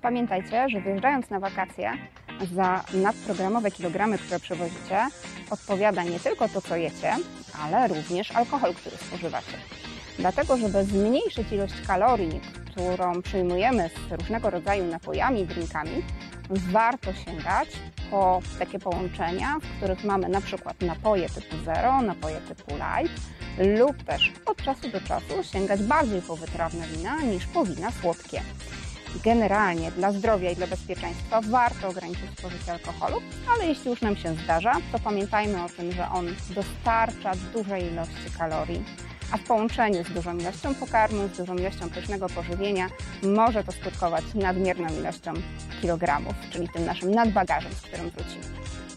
Pamiętajcie, że wyjeżdżając na wakacje, za nadprogramowe kilogramy, które przewozicie, odpowiada nie tylko to, co jecie, ale również alkohol, który spożywacie. Dlatego, żeby zmniejszyć ilość kalorii, którą przyjmujemy z różnego rodzaju napojami, drinkami, warto sięgać po takie połączenia, w których mamy na przykład napoje typu zero, napoje typu light lub też od czasu do czasu sięgać bardziej po wytrawne wina niż po wina słodkie. Generalnie dla zdrowia i dla bezpieczeństwa warto ograniczyć spożycie alkoholu, ale jeśli już nam się zdarza, to pamiętajmy o tym, że on dostarcza dużej ilości kalorii, a w połączeniu z dużą ilością pokarmu, z dużą ilością pysznego pożywienia może to skutkować nadmierną ilością kilogramów, czyli tym naszym nadbagażem, z którym wrócimy.